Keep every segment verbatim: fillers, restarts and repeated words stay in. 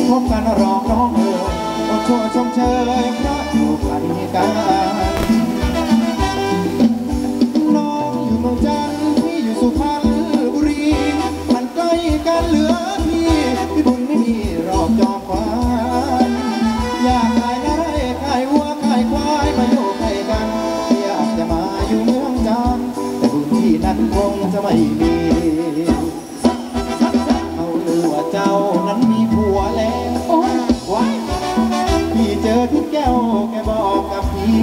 พบกันรองน้องเอ๋ยโอ้ชั่วชมเชยเพราะอยู่ไกลกันน้องอยู่เมืองจันทร์พี่อยู่สุพรรณบุรีมันใกล้กันเหลือพี่พี่บุญไม่มีรอบจอมขวานอยากขายนาไร่ขายวัวขายควายมาอยู่ใกล้กันอยากจะมาอยู่เมืองจันทร์แต่บุญที่นั้นคงจะไม่มีเขาลือว่าเจ้านั้นมีผัวแล้วโอ้ว้ายพี่เจอทิศแก้วแกบอกกับพี่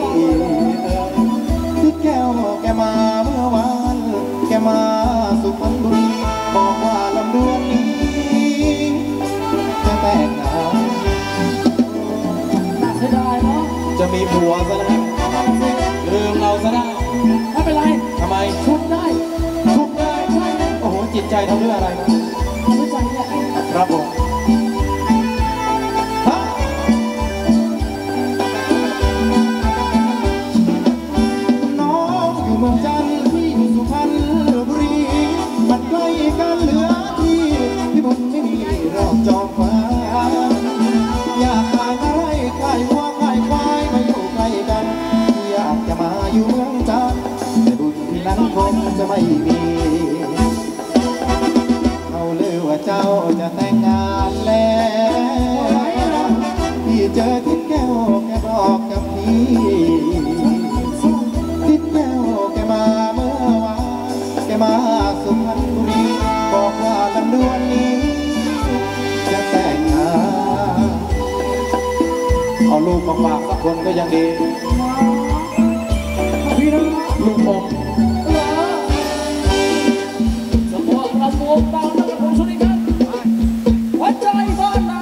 ทิศแก้วแกมาเมื่อวานแกมาสุพรรณบุรีบอกว่าลำดวนนี้จะแต่งงานน่าเสียดายเนาะจะมีผัวซะแล้วลืมเราซะได้ไม่เป็นไรทำไมชุบได้ชุบได้ใช่โอ้โหจิตใจทำด้วยอะไรนะทำด้วยใจเนี่ยครับผมน้องอยู่เมืองจันทร์พี่อยู่สุพรรณบุรีมันใกล้กันเหลือที่พี่บุญไม่มีรอบจอมฟ้าอยากขายอะไรขายวัวขายควายมาอยู่ใกล้กันอยากจะมาอยู่เมืองจันทร์แต่บุญที่นั้นคงจะไม่มีเขาลือว่าเจ้าจะแต่งงานแล้วพี่เจอทิศแก้วแกบอกกับพี่ทิศแก้วแกมาเมื่อวานแกมาสุพรรณบุรีบอกว่าลำดวนนี้จะแต่งงานเอาลูกมาฝากสักคนก็ยังดีพี่น้องลูกผมสมองเราโมกดาวนักผมสุริกันหัวใจบ้านนา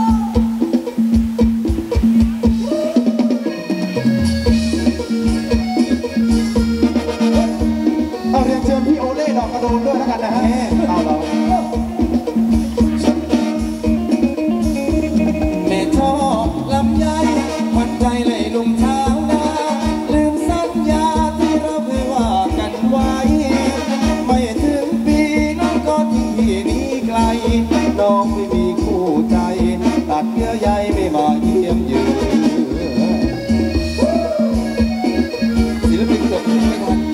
เอาเรียนเชิญพี่โอเล่ดอกกระโดนด้วยแล้วกันนะฮะเอาเราแม่ชอบลำไยหัวใจเลยลุงเท้านาลืมสัญญาที่เราเคยว่ากันไว้ไม่ถึงปีน้องก็ทิ้งพี่หนีไกลน้องไม่มีคู่ใจตัดเยื่อใยไม่มาเยี่ยมเยือนศิลปินเกือบไม่ทัน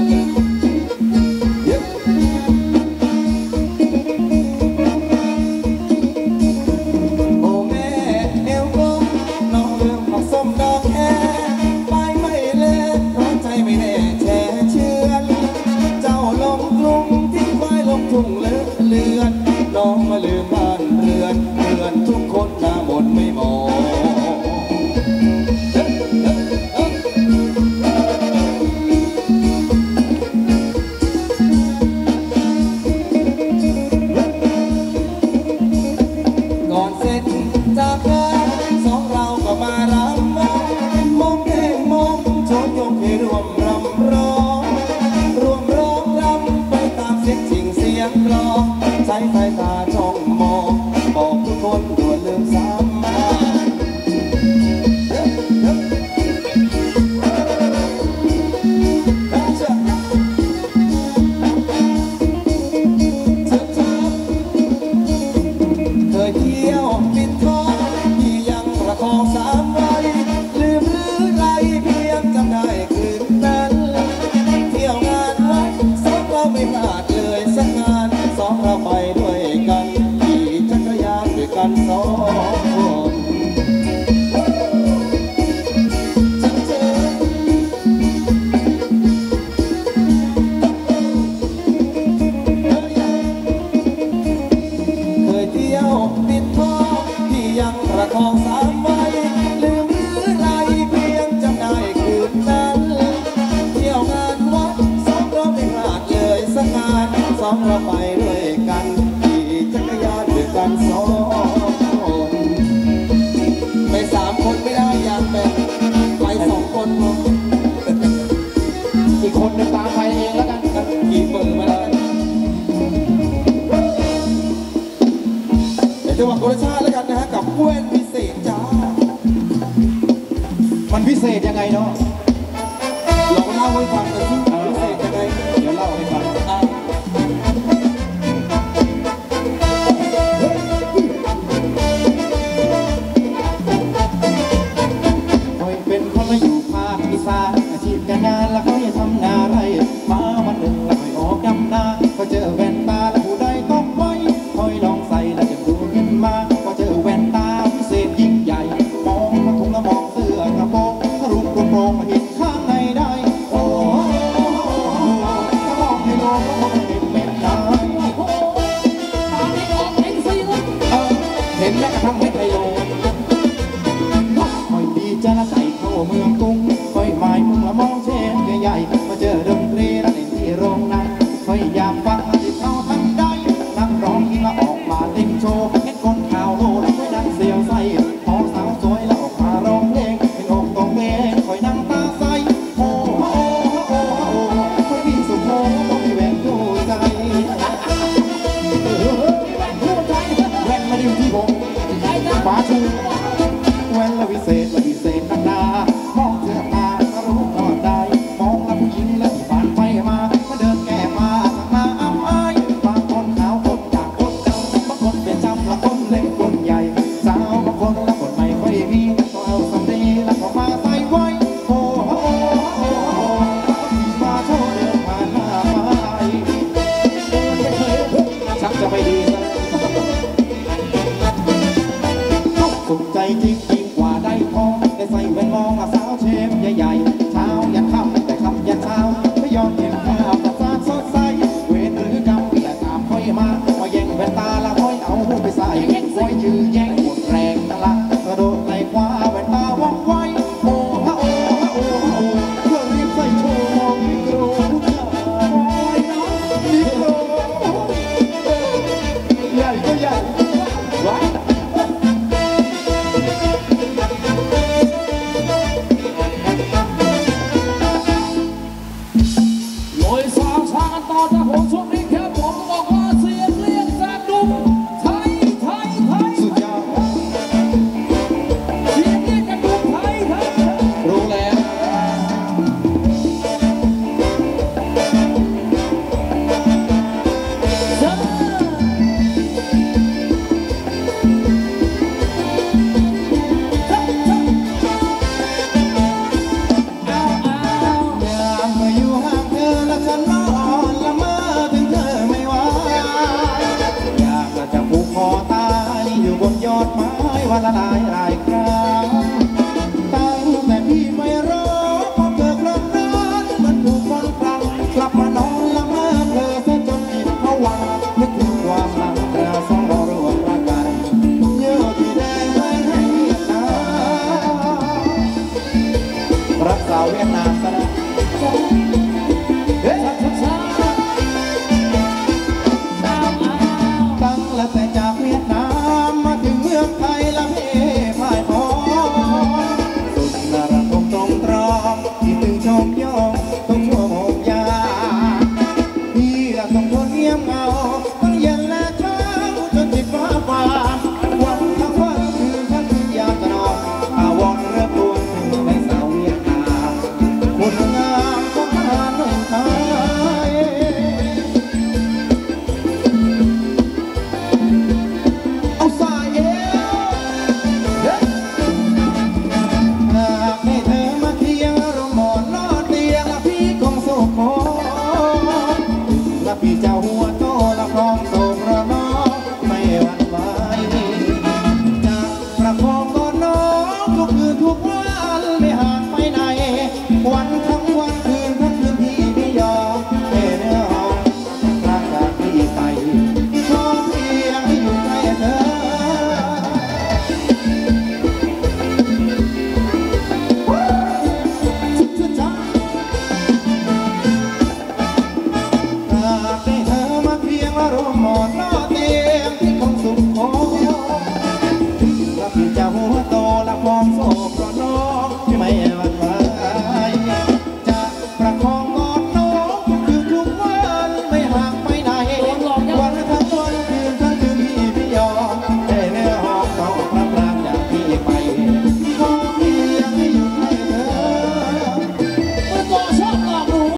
โอ้แม่เอวกลมน้องเริ่มผักส้มดอกแค่ไปไม่เล่นเพราะใจไม่แน่แช่เชื่อนเจ้าลงกรุงทิ้งไว้ลงทุ่งเลือเลือนน้องมาลืมบ้านเรือนเรือนทุกคนหน้ามนไม่มองก่อนเสร็จจากงานสองเราก็มารำวงมองเพลงมองโชว์ยกให้รวมรำร้องรวมร้องรำไปตามเสียงจริงเสียงร้องใช้สายตาจ้องมองบอกทุกคนด่วนลืมซ้ำมาเคยเที่ยวปิดทองที่ยังประคองสามไว้ลืมหรือไรเพียงจำได้คืนนั้นเที่ยวงานวัดสองเราไม่พลาดเลยสักงานสองเราไปด้วยกันขี่จักรยานด้วยกันสองคนเคยเที่ยวปิดทองที่ยังประคองสามไว้ลืมหรือไรเพียงจำได้คืนนั้นเที่ยวงานวัดสองเราไม่พลาดเลยสักงานสองเราไปด้วยกันขี่จักรยานด้วยกันสองคนไปสามคนไม่ได้อยากแบ่งไปสองคนพออีกคนหนึ่งตามไปเองแล้วกันขี่เปิดมาแล้วกันเดี๋ยวจังหวะโคราชาแล้วกันนะฮะกับแว่นพิเศษจ้ามันพิเศษยังไงเนาะลองเล่าให้ฟังกันที่พิเศษยังไงเดี๋ยวเล่าให้ฟังวันละหลายหลายครั้งตั้งแต่พี่ไม่รอพอเกิดครั้งนั้นมันถูกมนต์ครั้งกลับมานอนละเมอเธอเสียจนจิตผวังนึกถึงความหลังเราสองเราร่วมรักกันเยอะที่แดงไว้ให้เวียดนามรักสาวเวียดนามซะนะเฮ้ยตั้งและแต่จากเวียดนามมาถึงเมืองไทยละเพ่พ่ายพอสุดนรกตรงตรอมที่ตึงชมยองต้องชั่วโมงยาพี่ละต้องทนเงียบเหงา